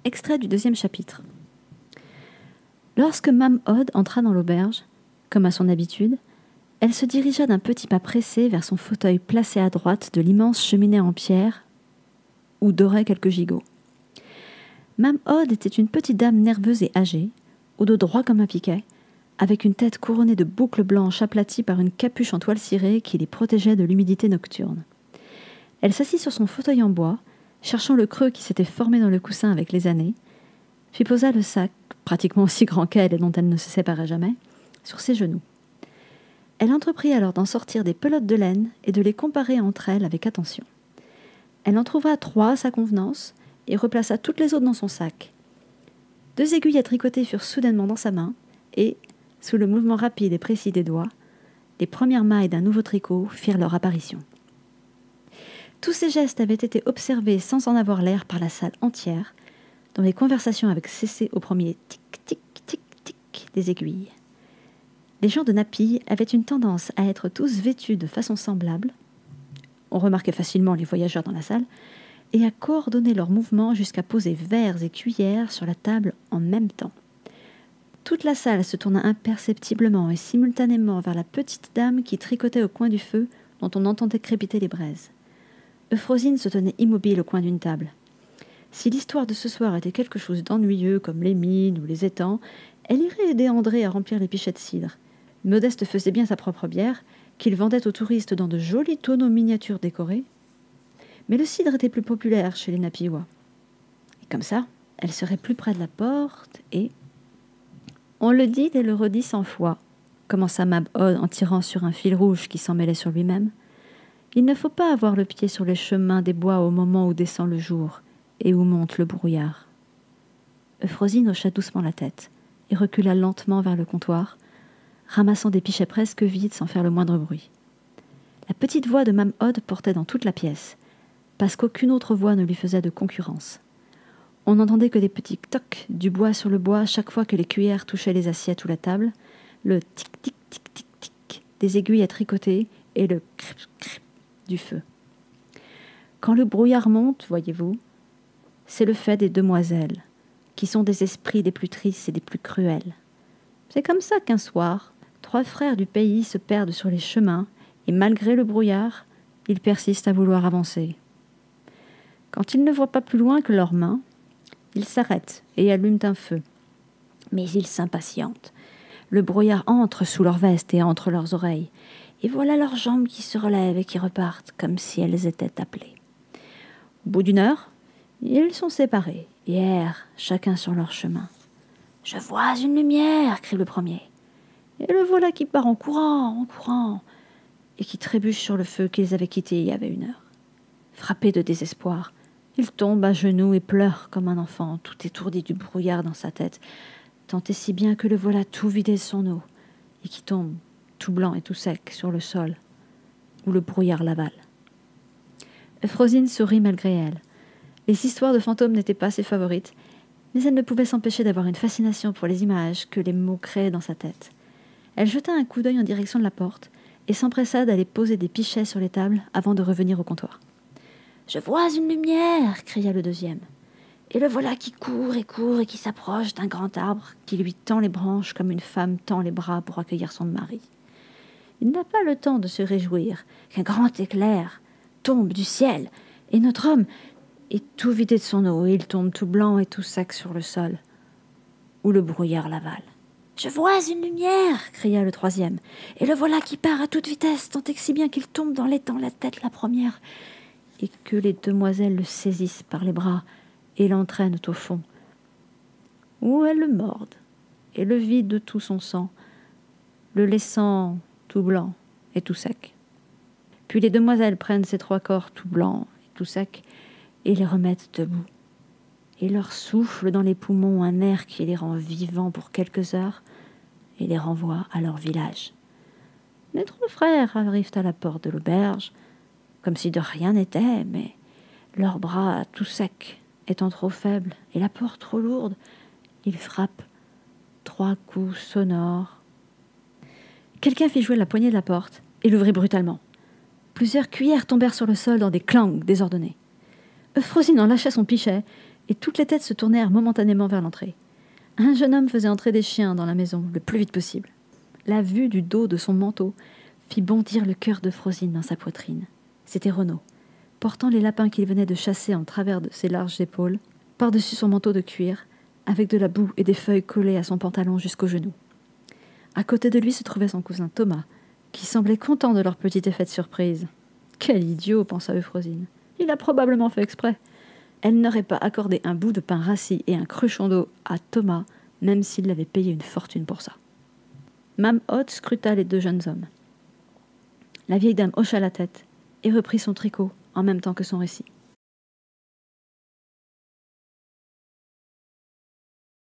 Extrait du 2e chapitre. Lorsque Mame Odd entra dans l'auberge, comme à son habitude, elle se dirigea d'un petit pas pressé vers son fauteuil placé à droite de l'immense cheminée en pierre où doraient quelques gigots. Mame Odd était une petite dame nerveuse et âgée, au dos droit comme un piquet, avec une tête couronnée de boucles blanches aplaties par une capuche en toile cirée qui les protégeait de l'humidité nocturne. Elle s'assit sur son fauteuil en bois, cherchant le creux qui s'était formé dans le coussin avec les années, puis posa le sac, pratiquement aussi grand qu'elle et dont elle ne se séparait jamais, sur ses genoux. Elle entreprit alors d'en sortir des pelotes de laine et de les comparer entre elles avec attention. Elle en trouva 3 à sa convenance et replaça toutes les autres dans son sac. 2 aiguilles à tricoter furent soudainement dans sa main et, sous le mouvement rapide et précis des doigts, les premières mailles d'un nouveau tricot firent leur apparition. Tous ces gestes avaient été observés sans en avoir l'air par la salle entière, dont les conversations avaient cessé au premier tic-tic-tic-tic des aiguilles. Les gens de Nappy avaient une tendance à être tous vêtus de façon semblable, on remarquait facilement les voyageurs dans la salle, et à coordonner leurs mouvements jusqu'à poser verres et cuillères sur la table en même temps. Toute la salle se tourna imperceptiblement et simultanément vers la petite dame qui tricotait au coin du feu dont on entendait crépiter les braises. Euphrosine se tenait immobile au coin d'une table. Si l'histoire de ce soir était quelque chose d'ennuyeux comme les mines ou les étangs, elle irait aider André à remplir les pichets de cidre. Modeste faisait bien sa propre bière, qu'il vendait aux touristes dans de jolis tonneaux miniatures décorés. Mais le cidre était plus populaire chez les Nappyois. Et comme ça, elle serait plus près de la porte et... On le dit et le redit 100 fois, commença Mame Odd en tirant sur un fil rouge qui s'en mêlait sur lui-même. Il ne faut pas avoir le pied sur les chemins des bois au moment où descend le jour et où monte le brouillard. Euphrosine hocha doucement la tête et recula lentement vers le comptoir, ramassant des pichets presque vides sans faire le moindre bruit. La petite voix de Mame Odd portait dans toute la pièce, parce qu'aucune autre voix ne lui faisait de concurrence. On n'entendait que des petits tocs du bois sur le bois chaque fois que les cuillères touchaient les assiettes ou la table, le tic-tic-tic-tic-tic des aiguilles à tricoter et le crip-crip du feu. Quand le brouillard monte, voyez-vous, c'est le fait des demoiselles, qui sont des esprits des plus tristes et des plus cruels. C'est comme ça qu'un soir, 3 frères du pays se perdent sur les chemins, et malgré le brouillard, ils persistent à vouloir avancer. Quand ils ne voient pas plus loin que leurs mains, ils s'arrêtent et allument un feu. Mais ils s'impatientent. Le brouillard entre sous leur veste et entre leurs oreilles, et voilà leurs jambes qui se relèvent et qui repartent comme si elles étaient appelées. Au bout d'1 heure, ils sont séparés, et errent chacun sur leur chemin. « Je vois une lumière !» crie le premier. Et le voilà qui part en courant, et qui trébuche sur le feu qu'ils avaient quitté il y avait 1 heure. Frappé de désespoir, il tombe à genoux et pleure comme un enfant, tout étourdi du brouillard dans sa tête, tant et si bien que le voilà tout vidé de son eau, et qui tombe, tout blanc et tout sec, sur le sol, où le brouillard l'avale. Euphrosine sourit malgré elle. Les histoires de fantômes n'étaient pas ses favorites, mais elle ne pouvait s'empêcher d'avoir une fascination pour les images que les mots créaient dans sa tête. Elle jeta un coup d'œil en direction de la porte et s'empressa d'aller poser des pichets sur les tables avant de revenir au comptoir. « Je vois une lumière !» cria le deuxième. Et le voilà qui court et qui s'approche d'un grand arbre qui lui tend les branches comme une femme tend les bras pour accueillir son mari. Il n'a pas le temps de se réjouir qu'un grand éclair tombe du ciel et notre homme est tout vidé de son eau et il tombe tout blanc et tout sec sur le sol, où le brouillard l'avale. « Je vois une lumière !» cria le troisième. Et le voilà qui part à toute vitesse, tant et si bien qu'il tombe dans l'étang la tête la première, et que les demoiselles le saisissent par les bras et l'entraînent au fond, où elles le mordent et le vident de tout son sang, le laissant tout blanc et tout sec. Puis les demoiselles prennent ces 3 corps tout blancs et tout secs et les remettent debout, et leur soufflent dans les poumons un air qui les rend vivants pour quelques heures et les renvoie à leur village. Les 3 frères arrivent à la porte de l'auberge, comme si de rien n'était, mais leurs bras tout secs étant trop faibles et la porte trop lourde, ils frappent 3 coups sonores. Quelqu'un fit jouer la poignée de la porte et l'ouvrit brutalement. Plusieurs cuillères tombèrent sur le sol dans des clangs désordonnés. Euphrosine en lâcha son pichet et toutes les têtes se tournèrent momentanément vers l'entrée. Un jeune homme faisait entrer des chiens dans la maison le plus vite possible. La vue du dos de son manteau fit bondir le cœur de Frosine dans sa poitrine. C'était Renaud, portant les lapins qu'il venait de chasser en travers de ses larges épaules, par-dessus son manteau de cuir, avec de la boue et des feuilles collées à son pantalon jusqu'aux genoux. À côté de lui se trouvait son cousin Thomas, qui semblait content de leur petit effet de surprise. « Quel idiot !» pensa Euphrosyne. « Il a probablement fait exprès. » Elle n'aurait pas accordé un bout de pain rassis et un cruchon d'eau à Thomas, même s'il l'avait payé une fortune pour ça. Mame Hotte scruta les deux jeunes hommes. La vieille dame hocha la tête et reprit son tricot en même temps que son récit.